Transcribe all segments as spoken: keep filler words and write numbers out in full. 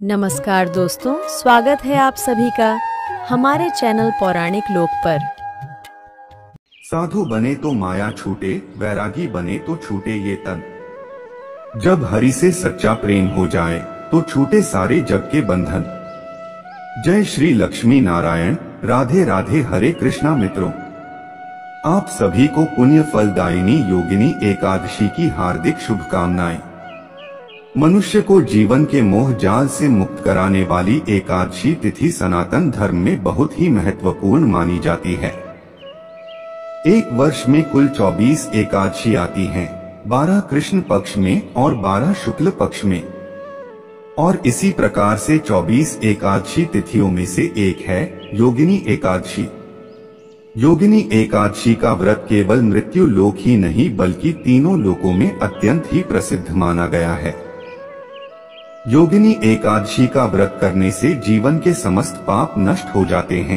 नमस्कार दोस्तों, स्वागत है आप सभी का हमारे चैनल पौराणिक लोक पर। साधु बने तो माया छूटे, वैरागी बने तो छूटे ये तन। जब हरि से सच्चा प्रेम हो जाए तो छूटे सारे जग के बंधन। जय श्री लक्ष्मी नारायण, राधे राधे। हरे कृष्णा मित्रों, आप सभी को पुण्य फलदायिनी योगिनी एकादशी की हार्दिक शुभकामनाएं। मनुष्य को जीवन के मोह जाल से मुक्त कराने वाली एकादशी तिथि सनातन धर्म में बहुत ही महत्वपूर्ण मानी जाती है। एक वर्ष में कुल चौबीस एकादशी आती हैं, बारह कृष्ण पक्ष में और बारह शुक्ल पक्ष में। और इसी प्रकार से चौबीस एकादशी तिथियों में से एक है योगिनी एकादशी। योगिनी एकादशी का व्रत केवल मृत्यु लोक ही नहीं बल्कि तीनों लोकों में अत्यंत ही प्रसिद्ध माना गया है। योगिनी एकादशी का व्रत करने से जीवन के समस्त पाप नष्ट हो जाते हैं।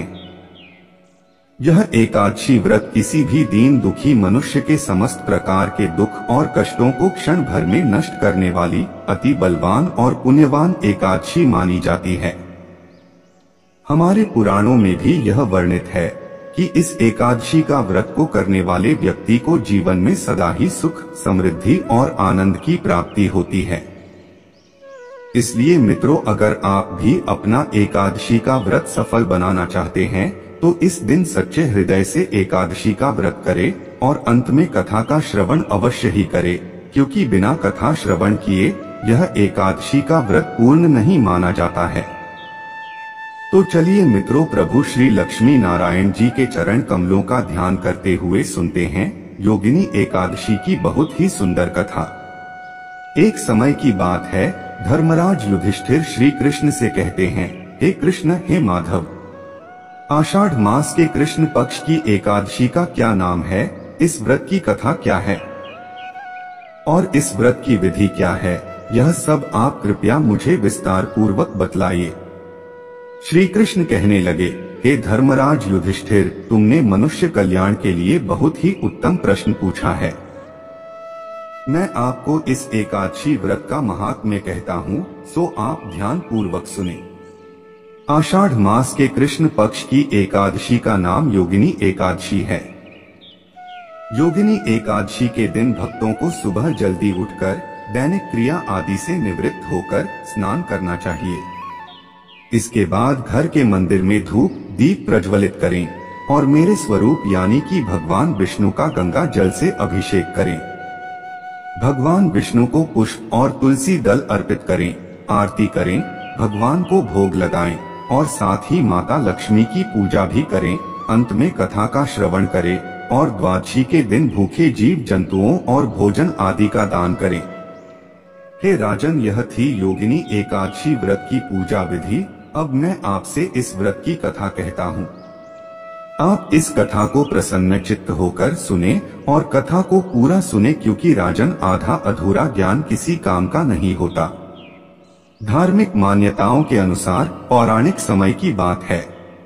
यह एकादशी व्रत किसी भी दीन दुखी मनुष्य के समस्त प्रकार के दुख और कष्टों को क्षण भर में नष्ट करने वाली अति बलवान और पुण्यवान एकादशी मानी जाती है। हमारे पुराणों में भी यह वर्णित है कि इस एकादशी का व्रत को करने वाले व्यक्ति को जीवन में सदा ही सुख, समृद्धि और आनंद की प्राप्ति होती है। इसलिए मित्रों, अगर आप भी अपना एकादशी का व्रत सफल बनाना चाहते हैं तो इस दिन सच्चे हृदय से एकादशी का व्रत करें और अंत में कथा का श्रवण अवश्य ही करें, क्योंकि बिना कथा श्रवण किए यह एकादशी का व्रत पूर्ण नहीं माना जाता है। तो चलिए मित्रों, प्रभु श्री लक्ष्मी नारायण जी के चरण कमलों का ध्यान करते हुए सुनते हैं योगिनी एकादशी की बहुत ही सुंदर कथा। एक समय की बात है, धर्मराज युधिष्ठिर श्री कृष्ण से कहते हैं, हे कृष्ण, हे माधव, आषाढ़ मास के कृष्ण पक्ष की एकादशी का क्या नाम है? इस व्रत की कथा क्या है और इस व्रत की विधि क्या है? यह सब आप कृपया मुझे विस्तार पूर्वक बतलाइए। श्री कृष्ण कहने लगे, हे धर्मराज युधिष्ठिर, तुमने मनुष्य कल्याण के लिए बहुत ही उत्तम प्रश्न पूछा है। मैं आपको इस एकादशी व्रत का महात्म्य कहता हूँ, सो आप ध्यान पूर्वक सुने। आषाढ़ मास के कृष्ण पक्ष की एकादशी का नाम योगिनी एकादशी है। योगिनी एकादशी के दिन भक्तों को सुबह जल्दी उठकर दैनिक क्रिया आदि से निवृत्त होकर स्नान करना चाहिए। इसके बाद घर के मंदिर में धूप दीप प्रज्वलित करें और मेरे स्वरूप यानी कि भगवान विष्णु का गंगा जल से अभिषेक करें। भगवान विष्णु को पुष्प और तुलसी दल अर्पित करें, आरती करें, भगवान को भोग लगाएं और साथ ही माता लक्ष्मी की पूजा भी करें। अंत में कथा का श्रवण करें और द्वादशी के दिन भूखे जीव जंतुओं और भोजन आदि का दान करें। हे राजन, यह थी योगिनी एकादशी व्रत की पूजा विधि। अब मैं आपसे इस व्रत की कथा कहता हूँ। आप इस कथा को प्रसन्न चित्त होकर सुने और कथा को पूरा सुने, क्योंकि राजन, आधा अधूरा ज्ञान किसी काम का नहीं होता। धार्मिक मान्यताओं के अनुसार पौराणिक समय की बात है।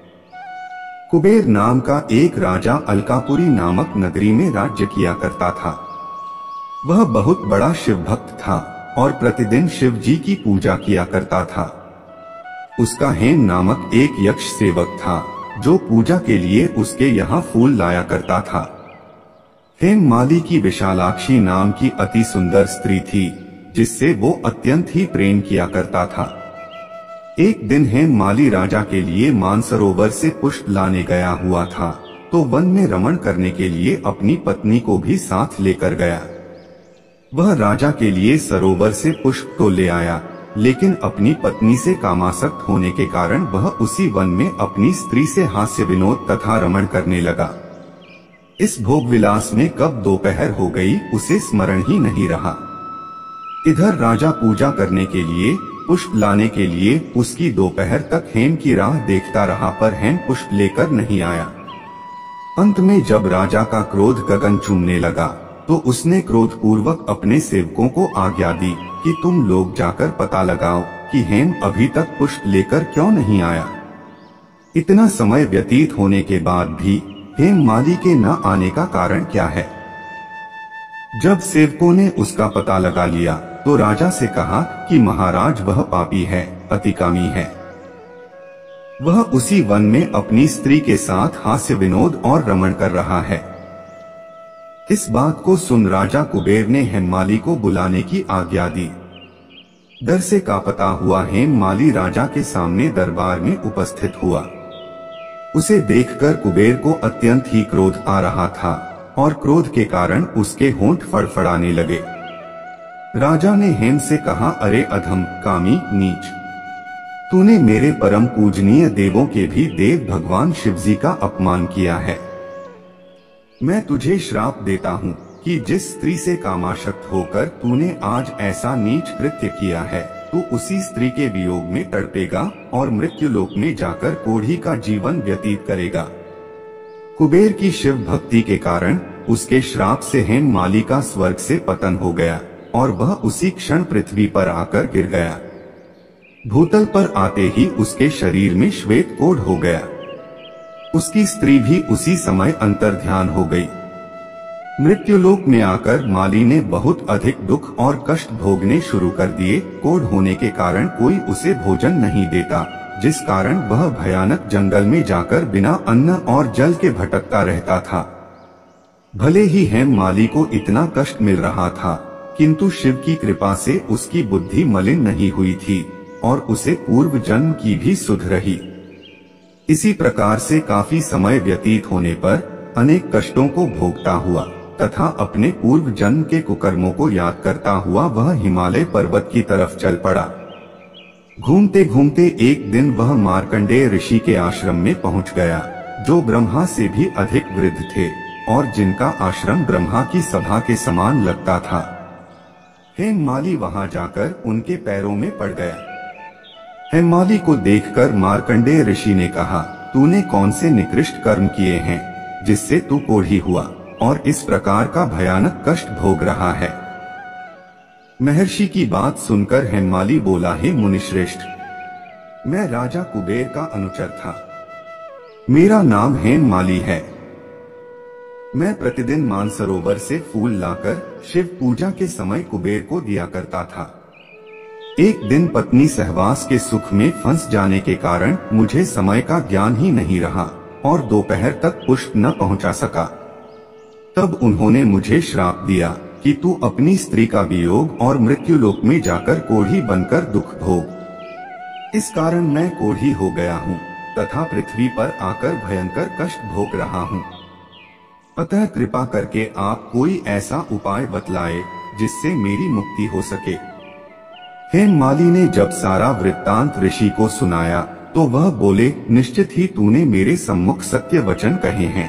कुबेर नाम का एक राजा अलकापुरी नामक नगरी में राज्य किया करता था। वह बहुत बड़ा शिव भक्त था और प्रतिदिन शिव जी की पूजा किया करता था। उसका हेम नामक एक यक्ष सेवक था जो पूजा के लिए उसके यहाँ फूल लाया करता था। हेम माली की विशालाक्षी नाम की अति सुंदर स्त्री थी जिससे वो अत्यंत ही प्रेम किया करता था। एक दिन हेम माली राजा के लिए मानसरोवर से पुष्प लाने गया हुआ था, तो वन में रमण करने के लिए अपनी पत्नी को भी साथ लेकर गया। वह राजा के लिए सरोवर से पुष्प तो ले आया, लेकिन अपनी पत्नी से कामासक्त होने के कारण वह उसी वन में अपनी स्त्री से हास्य विनोद तथा रमण करने लगा। इस भोग विलास में कब दोपहर हो गई उसे स्मरण ही नहीं रहा। इधर राजा पूजा करने के लिए पुष्प लाने के लिए उसकी दोपहर तक हेम की राह देखता रहा, पर हेम पुष्प लेकर नहीं आया। अंत में जब राजा का क्रोध गगन चूमने लगा तो उसने क्रोध पूर्वक अपने सेवकों को आज्ञा दी कि तुम लोग जाकर पता लगाओ कि हेम अभी तक पुष्प लेकर क्यों नहीं आया। इतना समय व्यतीत होने के बाद भी हेम माली के न आने का कारण क्या है। जब सेवकों ने उसका पता लगा लिया तो राजा से कहा कि महाराज वह पापी है, अतिकामी है। वह उसी वन में अपनी स्त्री के साथ हास्य विनोद और रमण कर रहा है। इस बात को सुन राजा कुबेर ने हेममाली को बुलाने की आज्ञा दी। डर से कांपता हुआ हेममाली राजा के सामने दरबार में उपस्थित हुआ। उसे देखकर कुबेर को अत्यंत ही क्रोध आ रहा था और क्रोध के कारण उसके होंठ फड़फड़ाने लगे। राजा ने हेम से कहा, अरे अधम, कामी, नीच, तूने मेरे परम पूजनीय देवों के भी देव भगवान शिवजी का अपमान किया है। मैं तुझे श्राप देता हूँ कि जिस स्त्री से कामाशक्त होकर तूने आज ऐसा नीच कृत्य किया है, तू उसी स्त्री के वियोग में तड़पेगा और मृत्युलोक में जाकर कोढ़ी का जीवन व्यतीत करेगा। कुबेर की शिव भक्ति के कारण उसके श्राप से हेममाली का स्वर्ग से पतन हो गया और वह उसी क्षण पृथ्वी पर आकर गिर गया। भूतल पर आते ही उसके शरीर में श्वेत कोढ़ हो गया। उसकी स्त्री भी उसी समय अंतर्ध्यान हो गई। मृत्युलोक में आकर माली ने बहुत अधिक दुख और कष्ट भोगने शुरू कर दिए। कोढ़ होने के कारण कोई उसे भोजन नहीं देता, जिस कारण वह भयानक जंगल में जाकर बिना अन्न और जल के भटकता रहता था। भले ही हेममाली को इतना कष्ट मिल रहा था, किंतु शिव की कृपा से उसकी बुद्धि मलिन नहीं हुई थी और उसे पूर्व जन्म की भी सुध रही। इसी प्रकार से काफी समय व्यतीत होने पर अनेक कष्टों को भोगता हुआ तथा अपने पूर्व जन्म के कुकर्मों को याद करता हुआ वह हिमालय पर्वत की तरफ चल पड़ा। घूमते घूमते एक दिन वह मार्कंडेय ऋषि के आश्रम में पहुंच गया, जो ब्रह्मा से भी अधिक वृद्ध थे और जिनका आश्रम ब्रह्मा की सभा के समान लगता था। हेममाली वहां जाकर उनके पैरों में पड़ गया। हेममाली को देखकर मार्कंडेय ऋषि ने कहा, तूने कौन से निकृष्ट कर्म किए हैं जिससे तू कोढ़ी हुआ और इस प्रकार का भयानक कष्ट भोग रहा है। महर्षि की बात सुनकर हेममाली बोला, हे मुनिश्रेष्ठ, मैं राजा कुबेर का अनुचर था। मेरा नाम हेममाली है। मैं प्रतिदिन मानसरोवर से फूल लाकर शिव पूजा के समय कुबेर को दिया करता था। एक दिन पत्नी सहवास के सुख में फंस जाने के कारण मुझे समय का ज्ञान ही नहीं रहा और दोपहर तक पुष्प न पहुंचा सका। तब उन्होंने मुझे श्राप दिया कि तू अपनी स्त्री का वियोग और मृत्युलोक में जाकर कोढ़ी बनकर दुख भोग। इस कारण मैं कोढ़ी हो गया हूँ तथा पृथ्वी पर आकर भयंकर कष्ट भोग रहा हूँ। अतः कृपा करके आप कोई ऐसा उपाय बतलाए जिससे मेरी मुक्ति हो सके। हेममाली ने जब सारा वृत्तांत ऋषि को सुनाया तो वह बोले, निश्चित ही तूने मेरे सम्मुख सत्य वचन कहे हैं,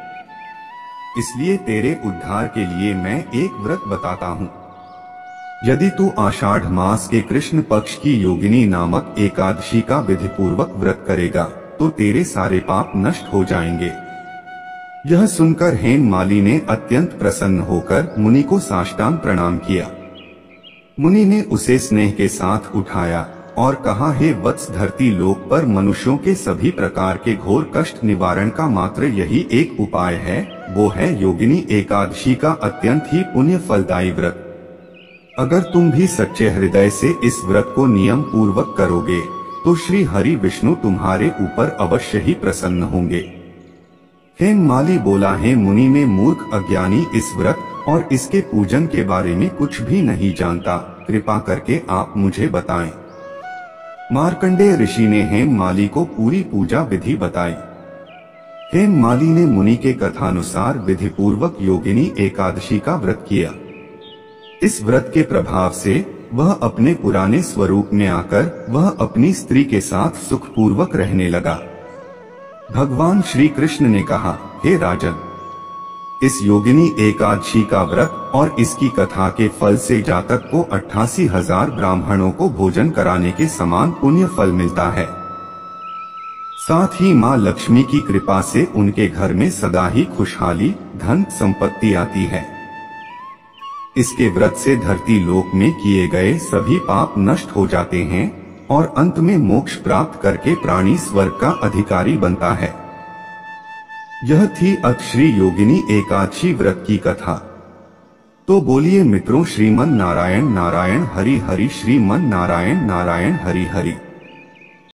इसलिए तेरे उद्धार के लिए मैं एक व्रत बताता हूँ। यदि तू आषाढ़ मास के कृष्ण पक्ष की योगिनी नामक एकादशी का विधिपूर्वक व्रत करेगा तो तेरे सारे पाप नष्ट हो जाएंगे। यह सुनकर हेममाली ने अत्यंत प्रसन्न होकर मुनि को साष्टांग प्रणाम किया। मुनि ने उसे स्नेह के साथ उठाया और कहा, हे वत्स, धरती लोक पर मनुष्यों के सभी प्रकार के घोर कष्ट निवारण का मात्र यही एक उपाय है, वो है योगिनी एकादशी का अत्यंत ही पुण्य फलदायी व्रत। अगर तुम भी सच्चे हृदय से इस व्रत को नियम पूर्वक करोगे तो श्री हरि विष्णु तुम्हारे ऊपर अवश्य ही प्रसन्न होंगे। हेममाली बोला, हे मुनि, में मूर्ख अज्ञानी इस व्रत और इसके पूजन के बारे में कुछ भी नहीं जानता, कृपा करके आप मुझे बताएं। मार्कंडेय ऋषि ने हेममाली को पूरी पूजा विधि बताई। हेममाली ने मुनि के कथानुसार विधि पूर्वक योगिनी एकादशी का व्रत किया। इस व्रत के प्रभाव से वह अपने पुराने स्वरूप में आकर वह अपनी स्त्री के साथ सुखपूर्वक रहने लगा। भगवान श्री कृष्ण ने कहा, हे राजन, इस योगिनी एकादशी का व्रत और इसकी कथा के फल से जातक को अट्ठासी हजार ब्राह्मणों को भोजन कराने के समान पुण्य फल मिलता है। साथ ही माँ लक्ष्मी की कृपा से उनके घर में सदा ही खुशहाली, धन संपत्ति आती है। इसके व्रत से धरती लोक में किए गए सभी पाप नष्ट हो जाते हैं और अंत में मोक्ष प्राप्त करके प्राणी स्वर्ग का अधिकारी बनता है। यह थी अत श्री योगिनी एकादशी व्रत की कथा। तो बोलिए मित्रों, श्रीमन नारायण नारायण हरि हरि, श्रीमन नारायण नारायण हरि हरि।